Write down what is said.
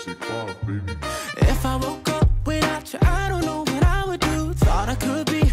If I woke up without you, I don't know what I would do. Thought I could be